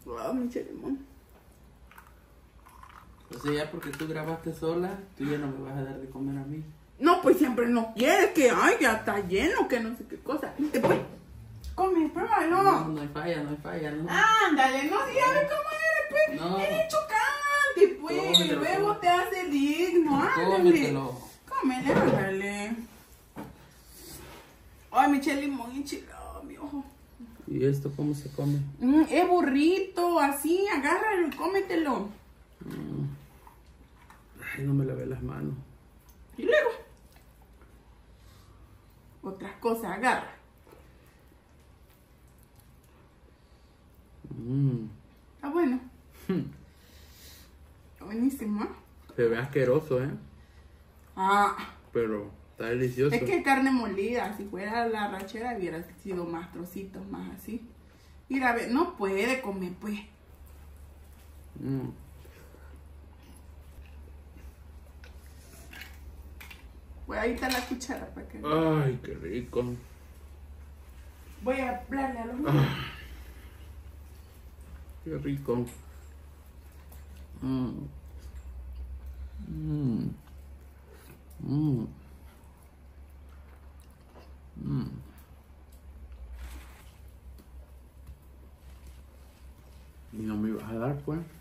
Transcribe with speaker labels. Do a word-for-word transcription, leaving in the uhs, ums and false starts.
Speaker 1: Ah, mi Chalimón.
Speaker 2: O sea, ya porque tú grabaste sola, tú ya no me vas a dar de comer a mí.
Speaker 1: No, pues siempre no quieres que, ay, ya está lleno, que no sé qué cosa. Después, come, pruébalo.
Speaker 2: No, no hay falla, no hay falla, ¿no?
Speaker 1: Ándale, no, si ya ves cómo eres, pues.
Speaker 2: No.
Speaker 1: Eres chocante, pues.
Speaker 2: Cómetelo,
Speaker 1: Luego
Speaker 2: cómetelo.
Speaker 1: te hace digno, ándale.
Speaker 2: Cómetelo.
Speaker 1: Cómele, ándale. Ay, mi Chalimón enchilado, mi ojo.
Speaker 2: ¿Y esto cómo se come?
Speaker 1: Mm, es burrito, así, agárralo y cómetelo.
Speaker 2: Mm. Ay, no me lavé las manos.
Speaker 1: Y luego, otras cosas, agarra.
Speaker 2: Mm.
Speaker 1: Está bueno. Está buenísimo, ¿eh?
Speaker 2: Se ve asqueroso, ¿eh?
Speaker 1: Ah,
Speaker 2: Pero está delicioso.
Speaker 1: es que carne molida, si fuera la arrachera hubiera sido más trocitos, más así. Mira, ve, no puede comer, pues.
Speaker 2: Mm.
Speaker 1: Pues ahí está la cuchara para que...
Speaker 2: Ay, qué rico.
Speaker 1: Voy a hablarle a los niños.
Speaker 2: Ah, qué rico. Mm. Mm. Mm. Mm. Y no me ibas a dar, pues.